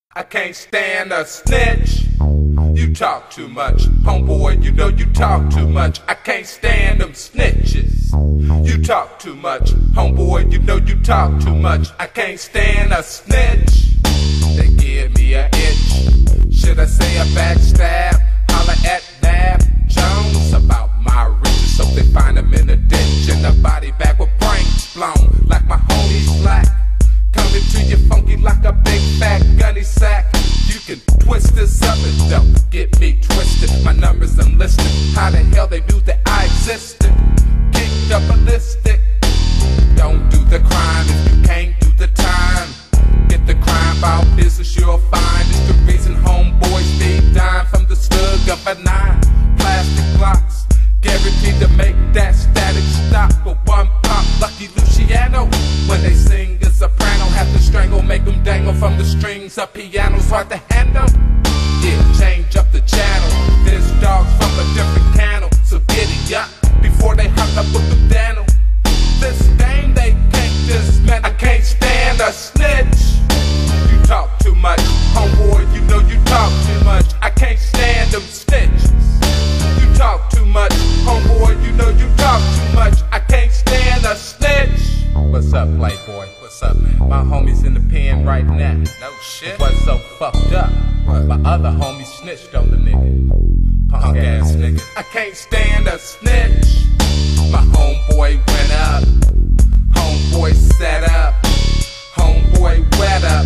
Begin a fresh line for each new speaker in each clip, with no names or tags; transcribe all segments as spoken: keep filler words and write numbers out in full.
I can't stand a snitch. You talk too much, homeboy, you know you talk too much. I can't stand them snitches. You talk too much, homeboy, you know you talk too much. I can't stand a snitch. They give me a itch. Should I say a backstab? Holla at Nab Jones about my riches. So they find him in the ditch and the body bag with brains blown like my homie's black. Coming to you funky like a big fat gunny sack. You can twist this up and don't get me twisted. My numbers enlisted. How the hell they knew that I existed? Kicked up ballistic. Don't do the crime if you can't do the time. Get the crime about business you'll find. It's the reason homeboys be dying from the slug of a nine. Plastic blocks guaranteed to make that static stop with one pop. Lucky Luciano when they sing a soprano, have to strangle, make them dangle from the strings. A piano's hard to handle. Yeah, change up the channel. This dog's from a different channel, so giddy up before they hop up with the Daniel. This game they can't dismantle. I can't stand a snitch. You talk too much, homeboy, you know you talk too much. I can't stand them snitches. You talk too much, homeboy, you know you talk too much. I can't stand a snitch. What's up, playboy? What's up, man? My homie's in the pen right now. No shit. What's so fucked up? What? My other homie snitched on the nigga. Punk, Punk ass nigga. I can't stand a snitch. My homeboy went up. Homeboy set up. Homeboy wet up.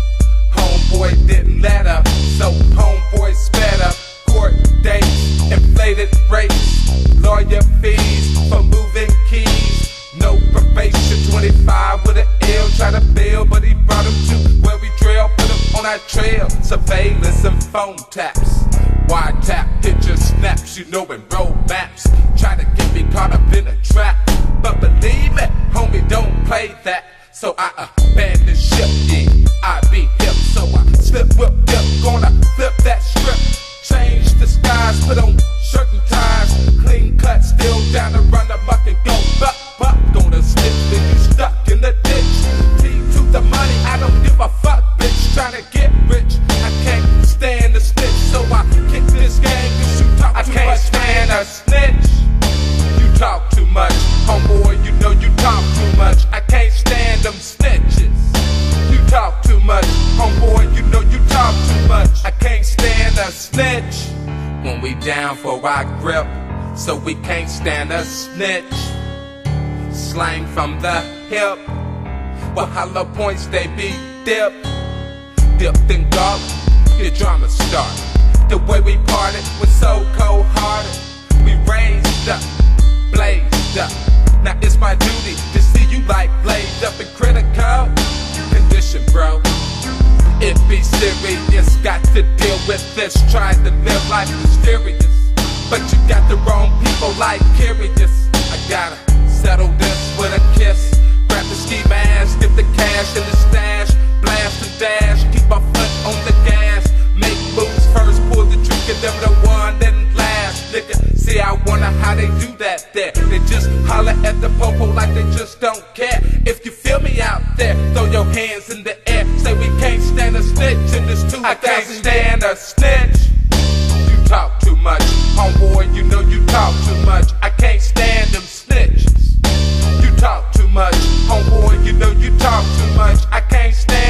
Homeboy didn't let up. So homeboy sped up. Court dates, inflated rates, lawyer fees for moving keys. No probation, twenty-five with an L, try to bail, but he brought him to where we trail, put him on our trail. Surveillance and phone taps, wide tap, picture snaps, you know, and road maps. Try to get me caught up in a trap, but believe me, homie, don't play that. So I abandon ship, yeah, I be hip, so I slip, whip, dip, gonna flip that strip. Change the skies, put on shirt and ties, clean cut, still down to run amok and go buck, buck. Gonna snitch, then you stuck in the ditch. T to the money, I don't give a fuck, bitch. Tryna get rich, I can't stand the snitch, so I kick this game, cause you talk too much. I can't stand a snitch. You talk too much, homeboy, you know you talk too much. I can't stand them snitches. You talk too much, homeboy, you know you talk too much. I can't stand a snitch. When we down for our grip, so we can't stand a snitch. Slang from the hip, well hollow points they be dipped. Dipped in garlic, your drama started. The way we parted was so cold-hearted. We raised up, blazed up. Now it's my duty to see you like blazed up and critical condition, bro. It be serious, got to deal with this. Trying to live life mysterious, but you got the wrong people like curious. I gotta settle this with a kiss. Grab the ski mask, get the cash in the stash. Blast and dash, keep my foot on the gas. Make moves first, pull the trigger, them the one, then last. Nigga, see I wonder how they do that there. They just holler at the popo like they just don't care. If you feel me out there, throw your hands in the air. Say we can't stand a snitch in this two thousand. I can't stand a snitch. You talk too much, homeboy, you know you talk too much. I can't stand them snitches. You talk too much, homeboy, you know you talk too much. I can't stand